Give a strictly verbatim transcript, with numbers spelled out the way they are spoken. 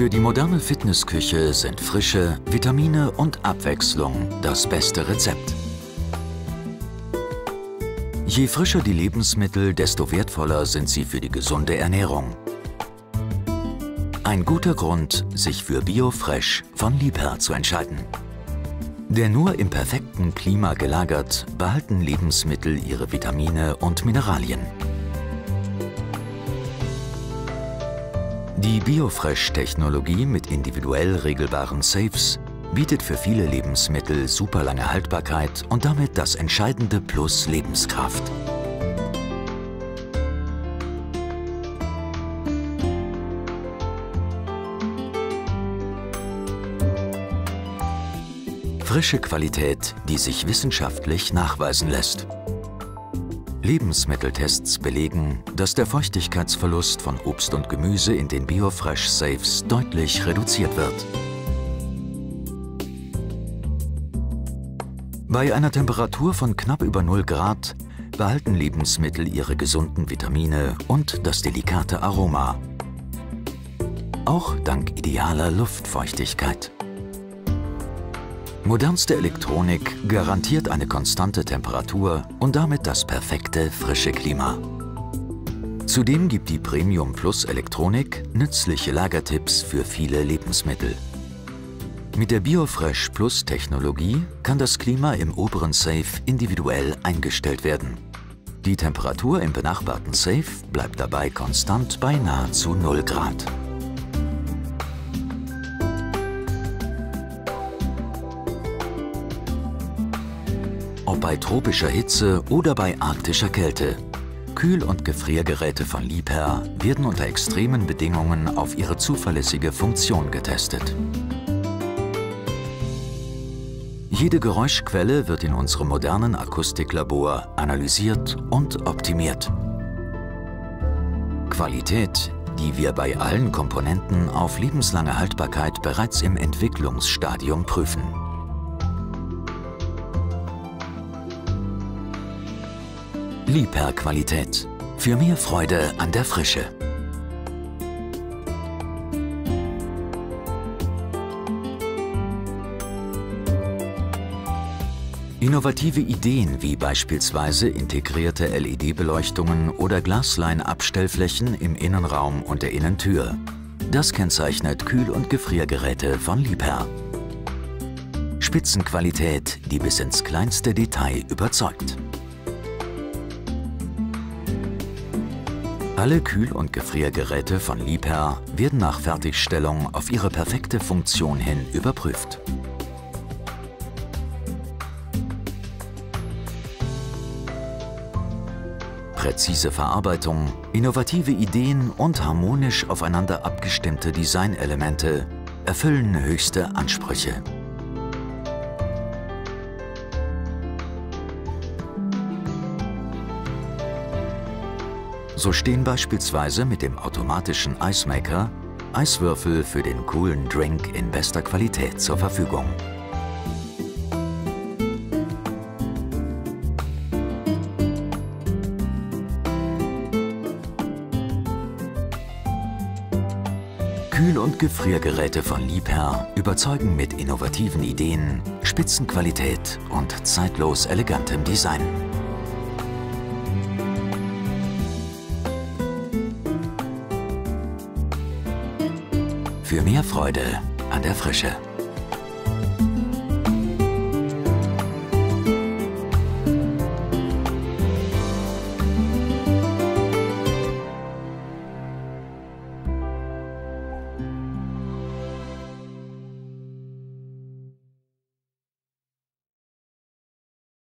Für die moderne Fitnessküche sind Frische, Vitamine und Abwechslung das beste Rezept. Je frischer die Lebensmittel, desto wertvoller sind sie für die gesunde Ernährung. Ein guter Grund, sich für Biofresh von Liebherr zu entscheiden. Denn nur im perfekten Klima gelagert behalten Lebensmittel ihre Vitamine und Mineralien. Die Biofresh-Technologie mit individuell regelbaren Safes bietet für viele Lebensmittel superlange Haltbarkeit und damit das entscheidende Plus Lebenskraft. Frische Qualität, die sich wissenschaftlich nachweisen lässt. Lebensmitteltests belegen, dass der Feuchtigkeitsverlust von Obst und Gemüse in den Biofresh Safes deutlich reduziert wird. Bei einer Temperatur von knapp über null Grad behalten Lebensmittel ihre gesunden Vitamine und das delikate Aroma. Auch dank idealer Luftfeuchtigkeit. Modernste Elektronik garantiert eine konstante Temperatur und damit das perfekte frische Klima. Zudem gibt die Premium Plus Elektronik nützliche Lagertipps für viele Lebensmittel. Mit der Biofresh Plus Technologie kann das Klima im oberen Safe individuell eingestellt werden. Die Temperatur im benachbarten Safe bleibt dabei konstant bei nahezu null Grad. Ob bei tropischer Hitze oder bei arktischer Kälte. Kühl- und Gefriergeräte von Liebherr werden unter extremen Bedingungen auf ihre zuverlässige Funktion getestet. Jede Geräuschquelle wird in unserem modernen Akustiklabor analysiert und optimiert. Qualität, die wir bei allen Komponenten auf lebenslange Haltbarkeit bereits im Entwicklungsstadium prüfen. Liebherr Qualität. Für mehr Freude an der Frische. Innovative Ideen wie beispielsweise integrierte L E D-Beleuchtungen oder Glasline-Abstellflächen im Innenraum und der Innentür. Das kennzeichnet Kühl- und Gefriergeräte von Liebherr. Spitzenqualität, die bis ins kleinste Detail überzeugt. Alle Kühl- und Gefriergeräte von Liebherr werden nach Fertigstellung auf ihre perfekte Funktion hin überprüft. Präzise Verarbeitung, innovative Ideen und harmonisch aufeinander abgestimmte Designelemente erfüllen höchste Ansprüche. So stehen beispielsweise mit dem automatischen Ice Maker Eiswürfel für den coolen Drink in bester Qualität zur Verfügung. Kühl- und Gefriergeräte von Liebherr überzeugen mit innovativen Ideen, Spitzenqualität und zeitlos elegantem Design. Für mehr Freude an der Frische.